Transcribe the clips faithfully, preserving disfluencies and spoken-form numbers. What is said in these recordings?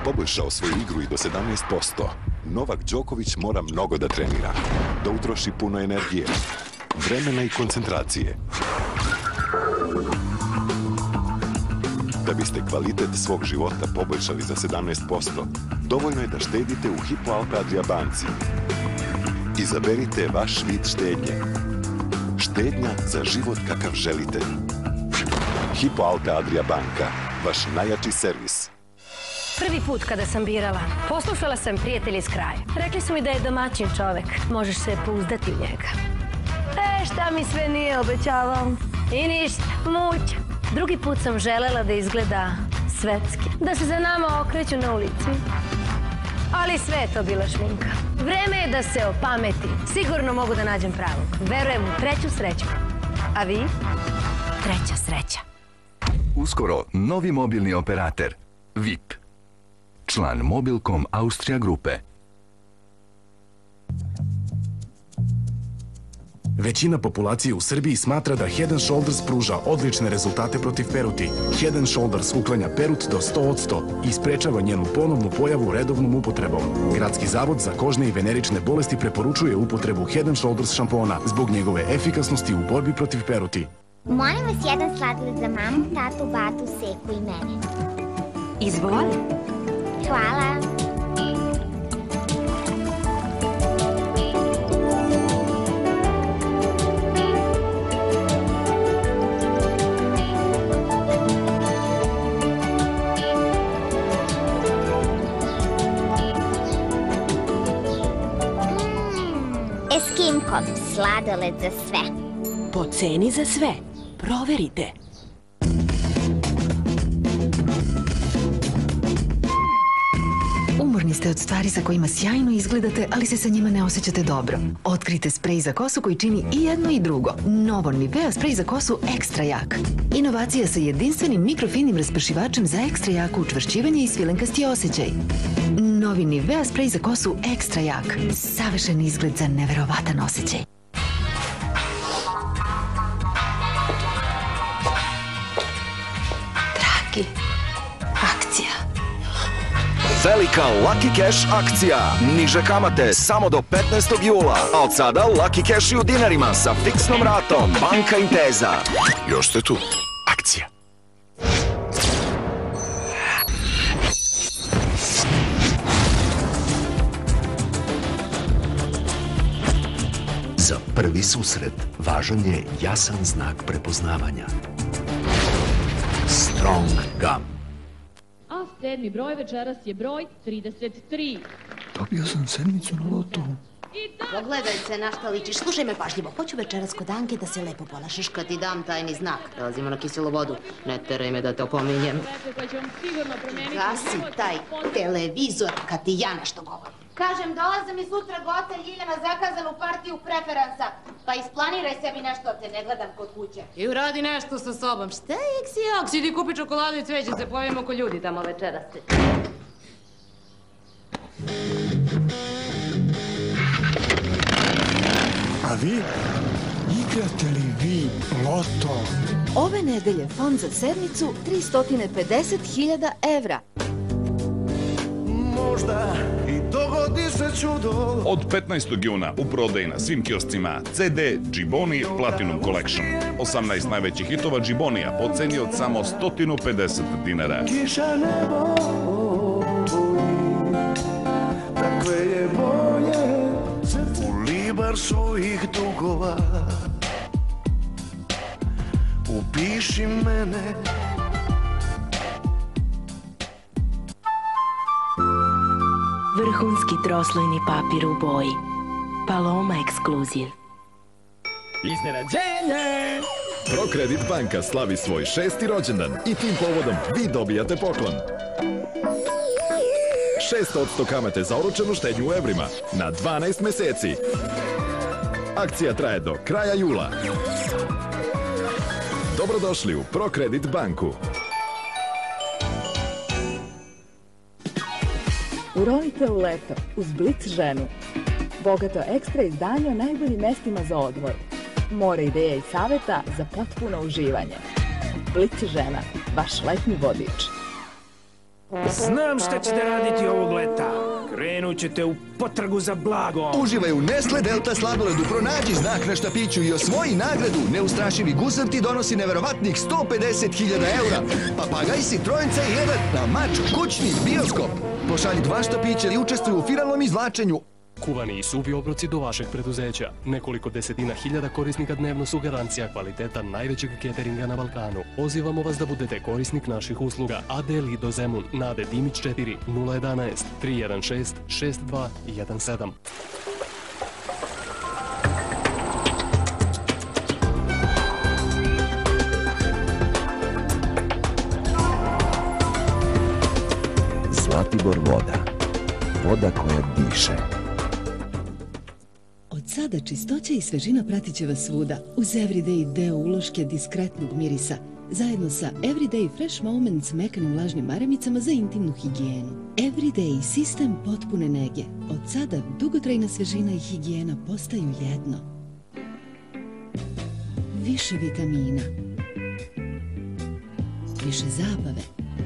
poboljšao svoju igru i do sedamnaest posto, Novak Đoković mora mnogo da trenira, da utroši puno energije, vremena i koncentracije. Da biste kvalitet svog života poboljšali za sedamnaest posto, dovoljno je da štedite u Hypo Alpe Adria banci. Izaberite vaš vid štednje. Štednja za život kakav želite. Hypo Alpe Adria banka, vaš najjači servis. Prvi put kada sam birala, poslušala sam prijatelje iz kraja. Rekli su mi da je domaćin čovek, možeš se pouzdati u njega. E, šta mi sve nije obećavao? I ništa, muća. Drugi put sam želela da izgleda svetski, da se za nama okreću na ulici. Ali sve je to bila šminka. Vreme je da se opameti. Sigurno mogu da nađem pravog. Verujem u treću sreću. A vi? Treća sreća. Uskoro novi mobilni operater V I P. Član Mobilcom Austrija grupe. Većina populacije u Srbiji smatra da Head and Shoulders pruža odlične rezultate protiv peruti. Head and Shoulders uklanja perut do sto posto i sprečava njenu ponovnu pojavu redovnom upotrebom. Gradski zavod za kožne i venerične bolesti preporučuje upotrebu Head and Shoulders šampona zbog njegove efikasnosti u borbi protiv peruti. Molim vas jedan sladoled za mamu, tatu, batu, seku i mene. Izvoli. Hvala. Eskimko, sladoled za sve. Po ceni za sve. Proverite. Umorni ste od stvari sa kojima sjajno izgledate, ali se sa njima ne osjećate dobro. Otkrite sprej za kosu koji čini i jedno i drugo. Novo Nivea sprej za kosu ekstra jak. Inovacija sa jedinstvenim mikrofinim raspršivačem za ekstra jako učvršćivanje i svilenkasti osjećaj. Novi Nivea sprej za kosu ekstra jak. Savršen izgled za neverovatan osjećaj. Dragi, akcija. Velika Lucky Cash akcija. Niže kamate samo do petnaestog jula. A od sada Lucky Cash i u dinarima sa fiksnom ratom. Banka Intesa. Još ste tu. Akcija. Za prvi susret važan je jasan znak prepoznavanja. Strong Gum. A sedmi broj večeras je broj trideset tri. Dobio sam sedmicu na lotu. Pogledaj se na šta ličiš. Slušaj me pažljivo. Hoću večeras kod Anke da se lepo ponašaš kad ti dam tajni znak. Prelazimo na kiselu vodu. Ne teraj me da te opominjem. Gasi taj televizor kad ti ja nešto govorim. Kažem, dolaze mi sutra Goca i Ljiljana zakazanu partiju preferansa. Pa isplaniraj sebi nešto da te ne gledam kod kuće. I uradi nešto sa sobom. Šta je iks i oks? Idi kupi čokoladu i cveće, se pojavimo ko ljudi tamo večeras. A vi? Igrate li vi loto? Ove nedelje fond za sedmicu tristo pedeset hiljada evra. Možda i dogodi se čudo. Od petnaestog juna u prodaji na svim kioscima C D Džiboni Platinum Collection. osamnaest najvećih hitova Džibonija po ceni od samo sto pedeset dinara. Kiša nebo, takve je boje u libar svojih dugova. Upiši mene. Vrhunski troslojni papir u boji. Paloma Ekskluziv. Iznenađenje! ProCredit banka slavi svoj šesti rođendan i tim povodom vi dobijate poklon. šest posto kamate za oročenu štednju u evrima na dvanaest meseci. Akcija traje do kraja jula. Dobrodošli u ProCredit banku. Uronite u leto uz Blic ženu. Bogato ekstra izdanje o najboljim mestima za odmor. More ideja i saveta za potpuno uživanje. Blic žena, vaš letnji vodič. Znam šta ćete raditi ovog leta. Krenut ćete u potragu za blagom. Uživaj u Nestle Delta sladoledu, pronađi znak na štapiću i osvoji nagradu. Neustrašivi gusar ti donosi neverovatnih sto pedeset hiljada eura. Papagaj si trojica i jedan na mač, kućni, bioskop. Pošalji dva štapića i učestvuj u finalnom izvlačenju. Kuvani i suvi obroci do vašeg preduzeća. Nekoliko desetina hiljada korisnika dnevno su garancija kvaliteta najvećeg cateringa na Balkanu. Pozivamo vas da budete korisnik naših usluga. A D Lido Zemun, Nade Dimić četiri, nula jedanaest, tri jedan šest, šest dva jedan sedam. Zlatibor voda. Voda koja diše. Od sada čistoća i svežina pratit će vas svuda, uz Everyday deo uloške diskretnog mirisa, zajedno sa Everyday Fresh Moments mekanim vlažnim maremicama za intimnu higijenu. Everyday sistem potpune nege. Od sada dugotrajna svežina i higijena postaju jedno. Više vitamina. Više zabave.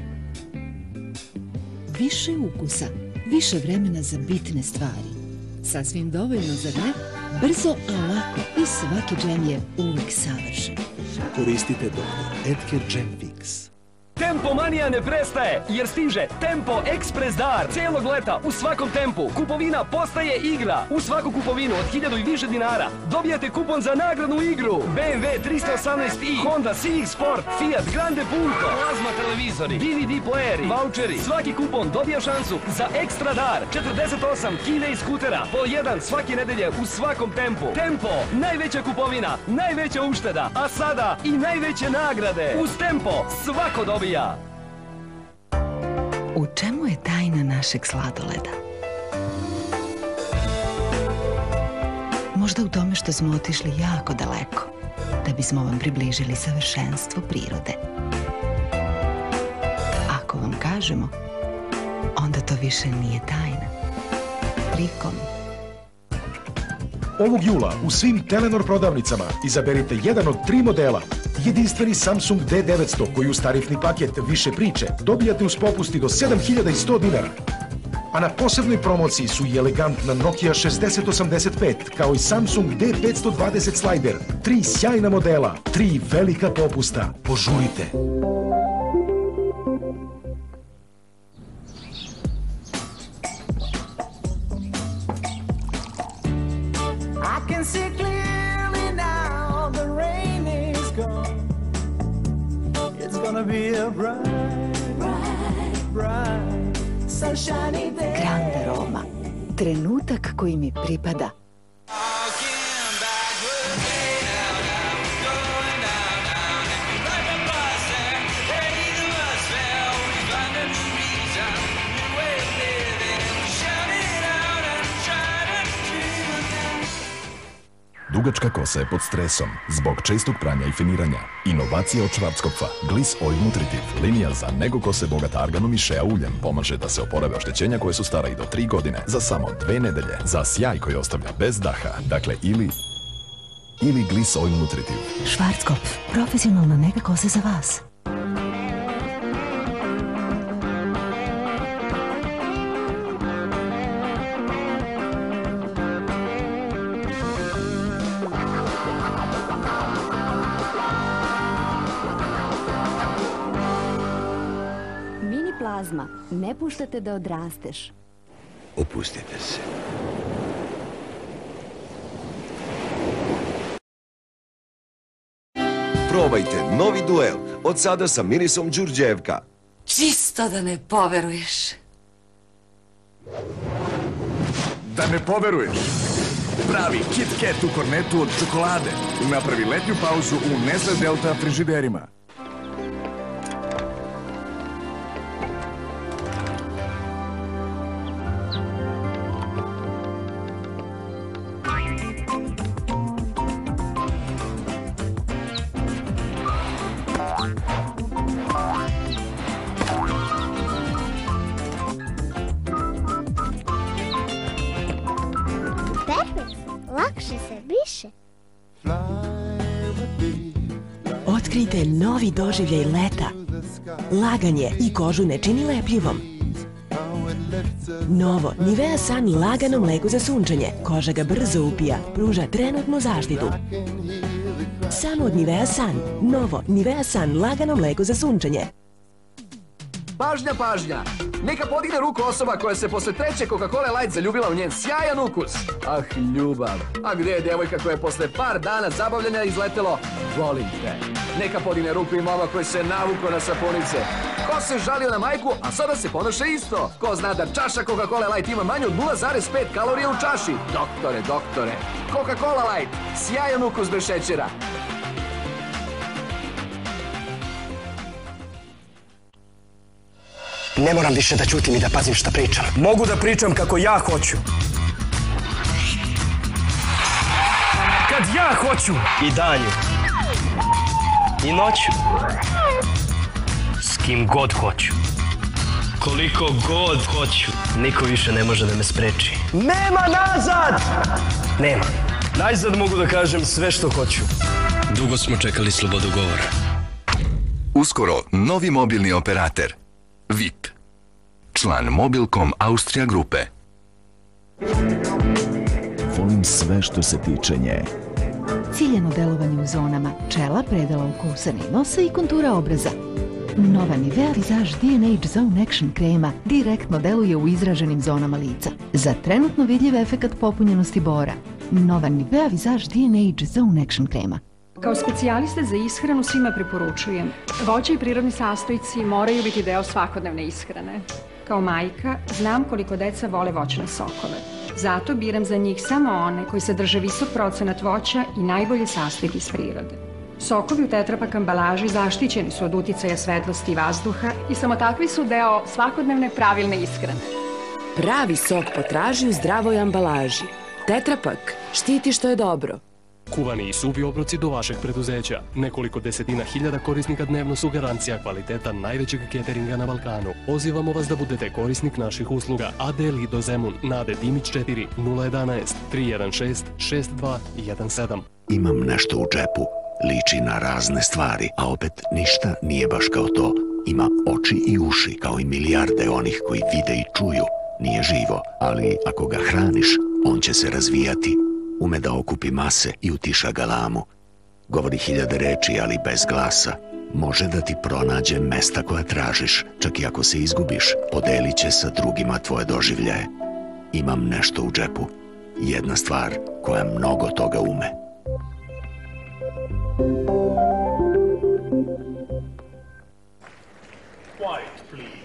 Više ukusa. Više vremena za bitne stvari. Sasvim dovoljno, zar ne? Brzo, a lako i svaki džem je uvijek savršen. Koristite doktor Edker Džem Fix. Tempo manija ne prestaje, jer stiže Tempo Ekspres dar. Cijelog leta u svakom Tempu kupovina postaje igra. U svaku kupovinu od hiljadu i više dinara dobijate kupon za nagradnu igru. B M W trista osamnaest i, Honda C X Sport, Fiat Grande Punto, plazma televizori, D V D playeri, voucheri. Svaki kupon dobija šansu za ekstra dar. četrdeset osam kile i skutera, po jedan svake nedelje u svakom Tempu. Tempo, najveća kupovina, najveća ušteda, a sada i najveće nagrade. Uz Tempo svako dobija. U čemu je tajna našeg sladoleda? Možda u tome što smo otišli jako daleko, da bismo vam približili savršenstvo prirode. Ako vam kažemo, onda to više nije tajna. Trikom. Ovog jula u svim Telenor prodavnicama izaberite jedan od tri modela. Jedinstveni Samsung D devetsto koji uz tarifni paket više priče dobijate uz popusti do sedam hiljada sto dinara. A na posebnoj promociji su i elegantna Nokia šezdeset osamdeset pet kao i Samsung D petsto dvadeset Slider. Tri sjajna modela, tri velika popusta. Požurite! Grande Roma. Trenutak koji mi pripada. Dugačka kosa je pod stresom zbog čestog pranja i finiranja. Inovacija od Schwarzkopfa, Gliss Oil Nutritive, linija za nego kose bogata arganom i shea uljem, pomaže da se oporave oštećenja koje su stara i do tri godine, za samo dve nedelje, za sjaj koji ostavlja bez daha, dakle ili... ili Gliss Oil Nutritive. Schwarzkopf, profesionalna nega kose za vas. Plazma, ne puštate da odrasteš. Opustite se. Probajte novi duel, od sada sa mirisom Đurđevka. Čisto da ne poveruješ. Da ne poveruješ. Pravi Kit Kat u kornetu od čokolade. Napravi letnju pauzu u Nestle Delta frižiderima. Otkrijte novi doživljaj leta. Laganje i kožu ne čini lepljivom. Novo Nivea Sun lagano mleko za sunčanje. Koža ga brzo upija, pruža trenutnu zaštitu. Samo od Nivea Sun. Novo Nivea Sun lagano mleko za sunčanje. Pažnja, pažnja! Neka podigne ruku osoba koja se posle treće Coca-Cola Light zaljubila u njen sjajan ukus. Ah, ljubav. A gdje je djevojka koja je posle par dana zabavljanja izletelo volim te? Neka podigne ruku i momak koji se navuko na sapunice. Ko se žalio na majku, a sada se ponaša isto? Ko zna da čaša Coca-Cola Light ima manje od nula zarez pet kalorija u čaši? Doktore, doktore. Coca-Cola Light. Sjajan ukus bez šećera. Ne moram više da ćutim i da pazim šta pričam. Mogu da pričam kako ja hoću. Kad ja hoću. I danju. I noću. S kim god hoću. Koliko god hoću. Niko više ne može da me spreči. Nema nazad! Nema. Najzad mogu da kažem sve što hoću. Dugo smo čekali slobodu govora. Uskoro novi mobilni operater. V I P. Član Mobilcom Austrija grupe. Volim sve što se tiče nje. Ciljeno delovanje u zonama čela, predela ukusana i nosa i kontura obraza. Nova Nivea Visage D and Age Zone Action krema direktno deluje u izraženim zonama lica. Za trenutno vidljiv efekat popunjenosti bora. Nova Nivea Visage D and Age Zone Action krema. Kao specijaliste za ishranu svima preporučujem. Voće i prirodni sastojci moraju biti deo svakodnevne ishrane. Kao majka znam koliko deca vole voćne sokove. Zato biram za njih samo one koji sadrže visok procenat voća i najbolje sastojke iz prirode. Sokovi u tetrapak ambalaži zaštićeni su od uticaja svetlosti i vazduha i samo takvi su deo svakodnevne pravilne ishrane. Pravi sok potraži u zdravoj ambalaži. Tetrapak štiti što je dobro. Kuvani i suvi obroci do vašeg preduzeća. Nekoliko desetina hiljada korisnika dnevno su garancija kvaliteta najvećeg cateringa na Balkanu. Pozivamo vas da budete korisnik naših usluga. A D Lido Zemun, Nade Dimić četiri, nula jedanaest, tri jedan šest, šest dva jedan sedam. Imam nešto u džepu. Liči na razne stvari, a opet ništa nije baš kao to. Ima oči i uši, kao i milijarde onih koji vide i čuju. Nije živo, ali ako ga hraniš, on će se razvijati. Ume da okupi mase i utiša galamu. Govori hiljade reči, ali bez glasa. Može da ti pronađe mesta koja tražiš. Čak i ako se izgubiš, podelit će sa drugima tvoje doživljaje. Imam nešto u džepu. Jedna stvar koja mnogo toga ume. Quiet, please.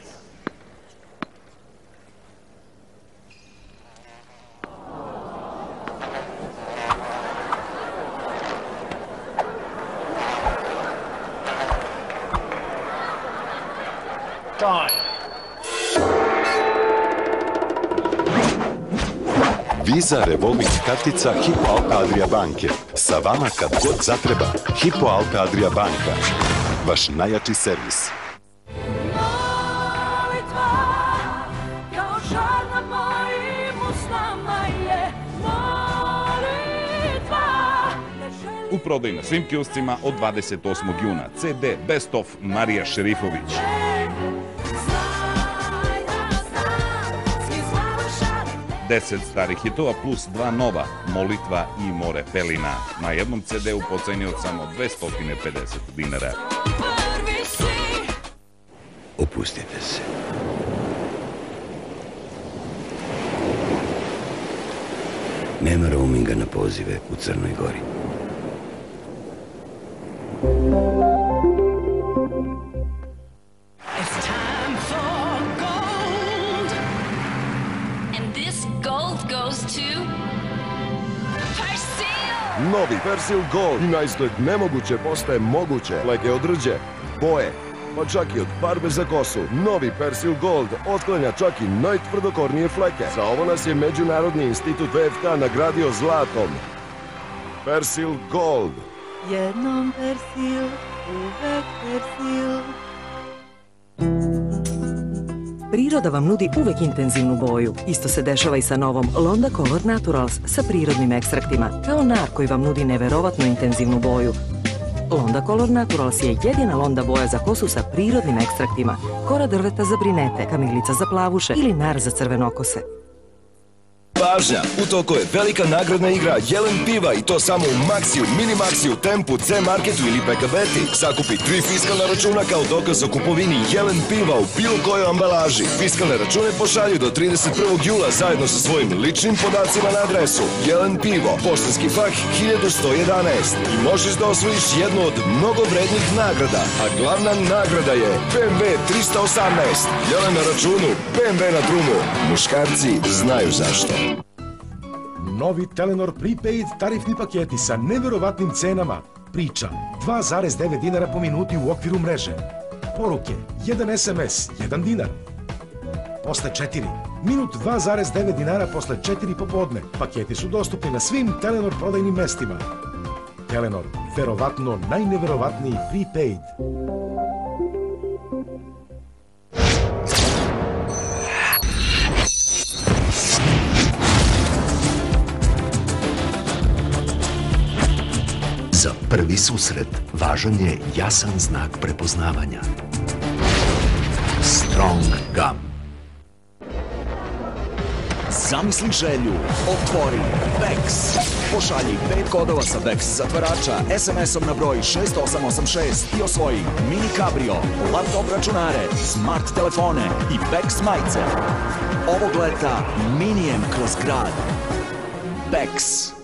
Visa revolving kartica Hypo Alpe Adria banke. Sa vama kad god zatreba. Hypo Alpe Adria banka. Vaš najjači servis. U prodaju na svim kioscima od dvadeset osmog juna. C D Best of Marija Šerifović. deset starih hitova plus dva nova, Molitva i More pelina. Na jednom C D-u po ceni od samo dvesta pedeset dinara. Opustite se. Nema roaminga na pozive u Crnoj Gori. Novi Persil Gold. I na izgled nemoguće postaje moguće. Fleke od rđe, boje, pa čak i od farbe za kosu. Novi Persil Gold otklanja čak i najtvrdokornije fleke. Za ovo nas je Međunarodni institut V F K nagradio zlatom. Persil Gold. Jednom Persil, uvek Persil. Priroda vam nudi uvek intenzivnu boju. Isto se dešava i sa novom Londa Color Naturals sa prirodnim ekstraktima, kao nar koji vam nudi neverovatno intenzivnu boju. Londa Color Naturals je jedina Londa boja za kosu sa prirodnim ekstraktima. Kora drveta za brinete, kamilica za plavuše ili nar za crvenokose. Pažnja, u toku je velika nagradna igra Jelen piva i to samo u Maxiju, Minimaxiju, Tempu, C-marketu ili Pekabeti. Sakupi tri fiskalna računa kao dokaz o kupovini Jelen piva u bilo kojoj ambalaži. Fiskalne račune pošalju do trideset prvog jula zajedno sa svojim ličnim podacima na adresu. Jelen pivo, poštanski fak hiljadu sto jedanaest i možeš da osvojiš jednu od mnogo vrednih nagrada, a glavna nagrada je B M W trista osamnaest. Jelen na računu, B M W na drumu. Muškarci znaju zašto. Novi Telenor Prepaid tarifni paketi sa neverovatnim cenama. Priča dva zarez devet dinara po minuti u okviru mreže. Poruke jedan es em es, jedan dinar. Posle četiri, minut dva zarez devet dinara posle četiri popodne. Paketi su dostupni na svim Telenor prodajnim mestima. Telenor, verovatno najneverovatniji prepaid. Za prvi susret važan je jasan znak prepoznavanja. Strong Gum. Zamisli želju, otvori Bex. Pošalji pet kodova sa Bex zatvarača es em esom na broj šest osam osam šest i osvoji mini kabrio, laptop računare, smart telefone i Bex majice. Ovog leta minijem kroz grad. Bex.